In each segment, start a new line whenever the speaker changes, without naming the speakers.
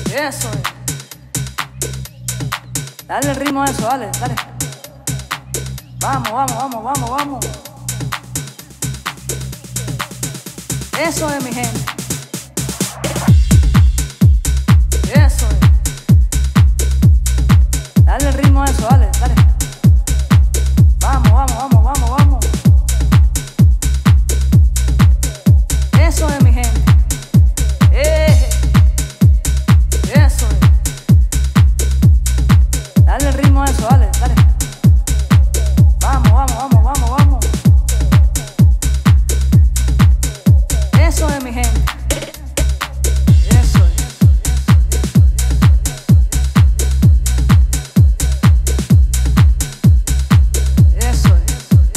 Eso es. Dale el ritmo a eso, dale, dale. Vamos, vamos, vamos, vamos, vamos. Eso es, mi gente. Eso es. Dale el ritmo a eso, dale, dale. Vamos, vamos, vamos, vamos, vamos. Eso es, mi gente. Eso es. Dale el ritmo a eso, dale, dale. Vamos, vamos, vamos, vamos, vamos. Eso es, mi gente. Eso es. Eso es.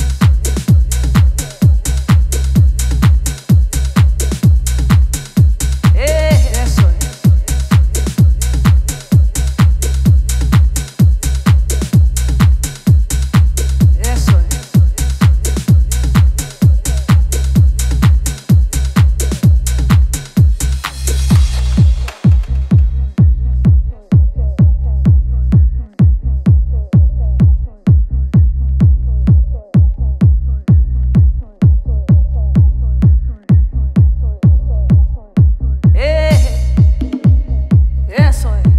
Eso es. Eso es. Eso es.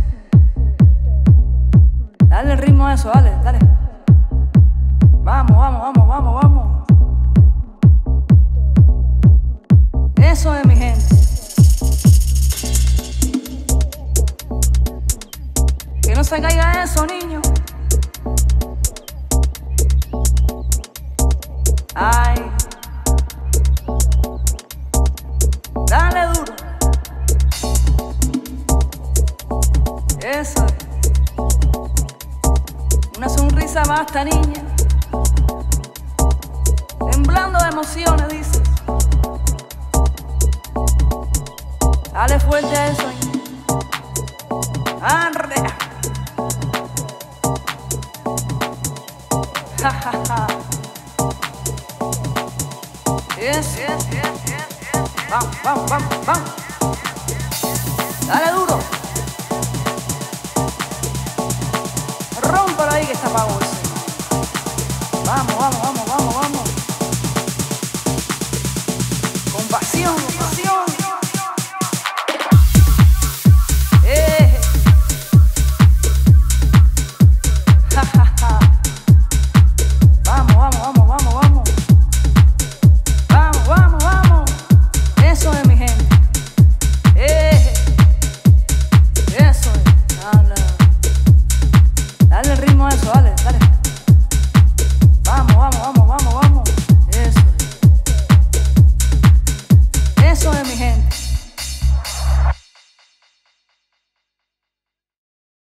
Dale el ritmo a eso, dale, dale. Vamos, vamos, vamos, vamos, vamos. Eso es, mi gente. Que no se caiga eso, niño. Ay. Dale duro. Eso es. Una sonrisa basta, niña. Temblando de emociones, dices. Dale fuerte a eso, niña. Arre. Ja, ja, ja. Yes, yes, yes, yes, yes. Vamos, vamos, vamos, vamos. Dale duro. Rómpalo ahí que está para bolsa. Vamos, vamos, vamos, vamos, vamos. Con pasión, con pasión. Ja, ja, ja. Vamos, vamos, vamos, vamos, vamos. Vamos, vamos, vamos. Eso es, mi gente. Eso es. Dale. Dale el ritmo a eso, dale, dale. Vamos, vamos, vamos, vamos, vamos. Eso es. Eso es, mi gente.